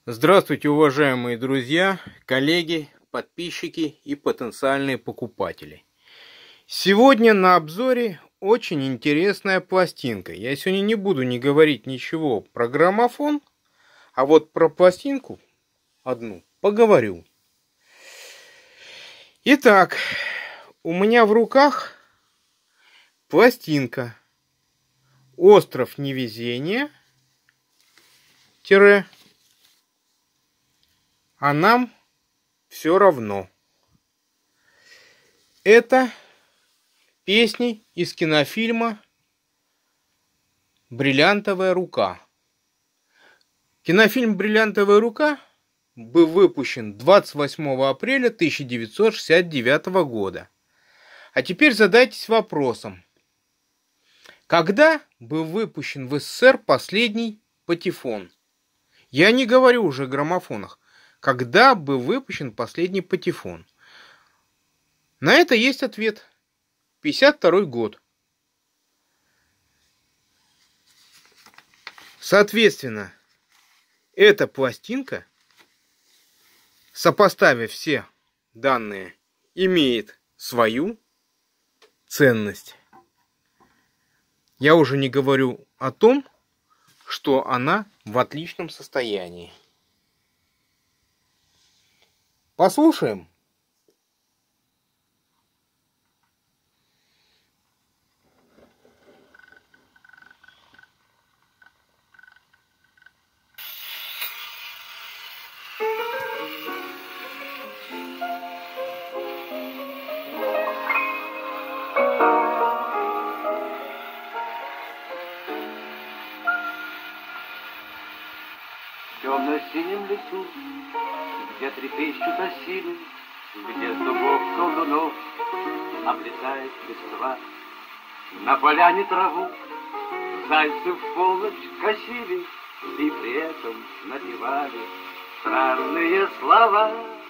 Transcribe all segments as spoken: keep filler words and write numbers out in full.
Здравствуйте, уважаемые друзья, коллеги, подписчики и потенциальные покупатели. Сегодня на обзоре очень интересная пластинка. Я сегодня не буду не говорить ничего про граммофон, а вот про пластинку одну поговорю. Итак, у меня в руках пластинка «Остров невезения» тире «А нам все равно». Это песни из кинофильма «Бриллиантовая рука». Кинофильм «Бриллиантовая рука» был выпущен двадцать восьмого апреля тысяча девятьсот шестьдесят девятого года. А теперь задайтесь вопросом, когда был выпущен в СССР последний патефон? Я не говорю уже о граммофонах. Когда был выпущен последний патефон? На это есть ответ. пятьдесят второй год. Соответственно, эта пластинка, сопоставив все данные, имеет свою ценность. Я уже не говорю о том, что она в отличном состоянии. Послушаем. В темно-синем лесу, где трепещут осины, где с дубов колдунов облетает листва, на поляне траву зайцы в полночь косили и при этом напевали странные слова.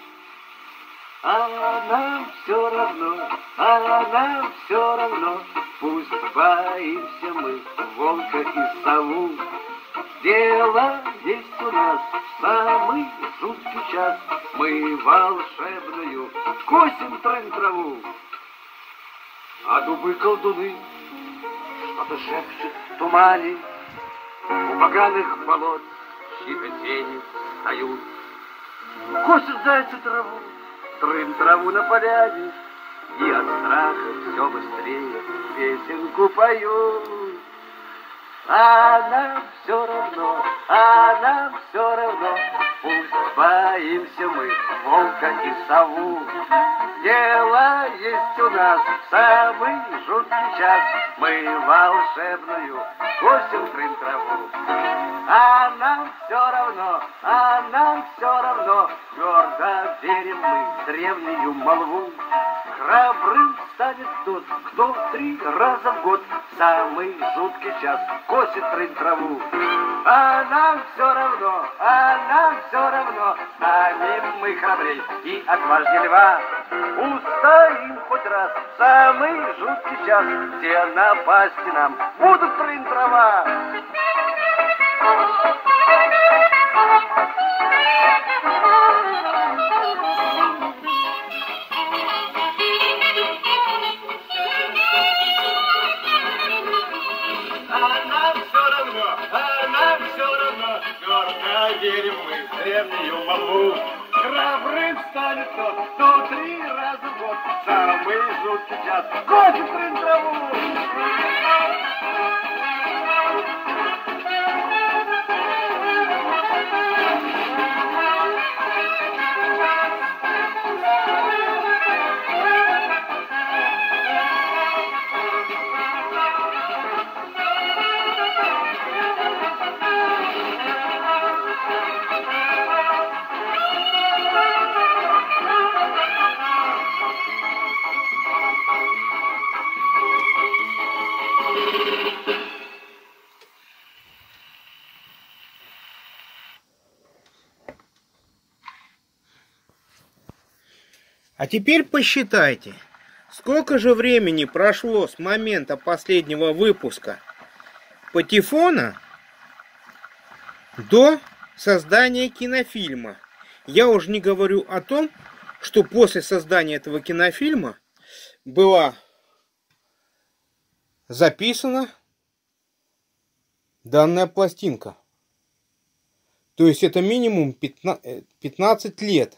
А нам все равно, а нам все равно, пусть боимся мы волка и сову. Дело есть у нас в самый жуткий час, мы волшебную косим трын-траву. А дубы-колдуны что-то шепчут в тумане, у поганых болот чьи-то тени встают. Косят зайцы траву, трын-траву на поляне, и от страха все быстрее песенку поют. А нам все равно, а нам все равно, пусть боимся мы волка и сову. Дело есть у нас в самый жуткий час, мы волшебную косим трын-траву. А нам все равно, а нам все равно, твердо верим мы в древнюю молву. Храбрым станет тот, кто три раза в год в самый жуткий час косит трын-траву. А нам все равно, а нам все равно, станем мы храбрей и отважнее льва. Устоим хоть раз в самый жуткий час, все напасти нам будут трын-трава. Верим мы в древнюю молву. Храбрым станет тот, кто три раза в год в самый жуткий час косит трын-траву. А теперь посчитайте, сколько же времени прошло с момента последнего выпуска патефона до создания кинофильма. Я уже не говорю о том, что после создания этого кинофильма была записана данная пластинка. То есть это минимум пятнадцать лет.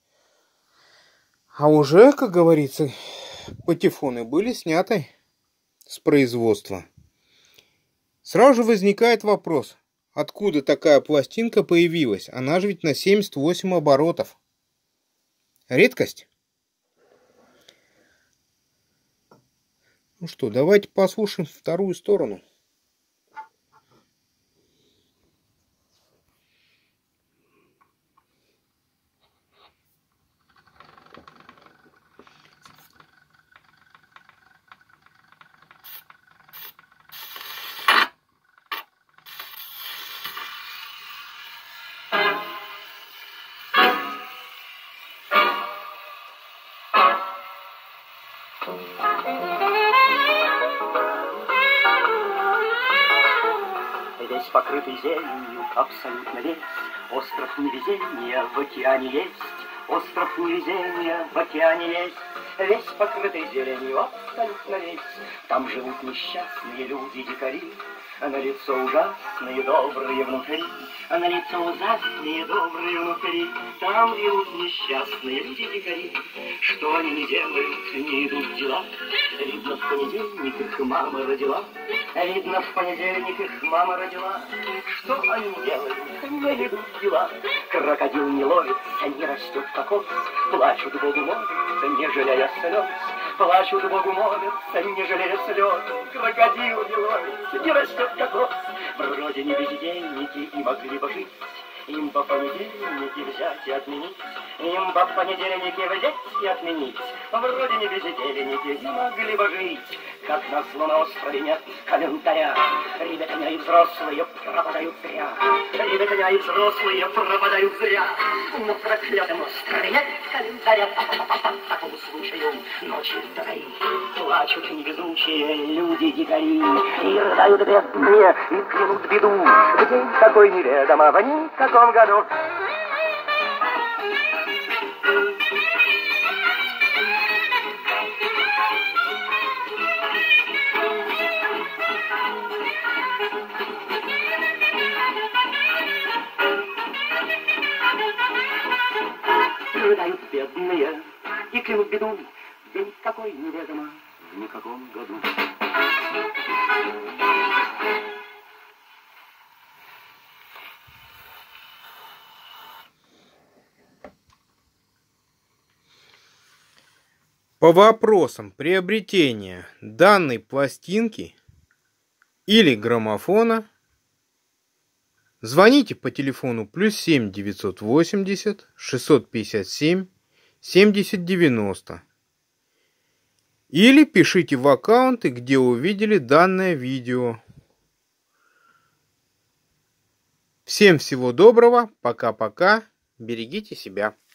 А уже, как говорится, патефоны были сняты с производства. Сразу же возникает вопрос, откуда такая пластинка появилась? Она же ведь на семьдесят восемь оборотов. Редкость. Ну что, давайте послушаем вторую сторону. Весь покрытый зеленью, абсолютно весь. Остров невезения в океане есть. Остров невезения в океане есть. Весь покрытый зеленью, абсолютно весь. Там живут несчастные люди-дикари. А на лицо ужасные, добрые внутри. А на лицо ужасные, добрые внутри. Там живут несчастные люди-дикари. Что они не делают, не идут в дела. Видно, в понедельник их мама родила. Видно, в понедельник их мама родила. Что они делают, не идут в дела. Крокодил не ловится, не растет кокос. Плачут Богу молятся, не жалея слез. Плачут Богу молятся, не жалея слез. Крокодил не ловится, не растет кокос. Вроде не бездельники и могли бы жить. Им по понедельнике взять и отменить. Им по понедельнике взять и отменить. Вроде не бездельники и могли бы жить. Как назло на острове нет календаря. Ребятня и взрослые пропадают зря. Ребятня и взрослые пропадают зря. На проклятом острове нет календаря. По такому случаю ночи вдали плачут невезучие люди-дикари. И рыдают бедные, и клянут беду. В день такой неведомо, в никаком году. Рыдают бедные и клянут беду. День какой неведомо, в никаком году. По вопросам приобретения данной пластинки или граммофона звоните по телефону плюс семь девятьсот восемьдесят шестьсот пятьдесят семь семьдесят девяносто или пишите в аккаунты, где увидели данное видео. Всем всего доброго, пока-пока, берегите себя.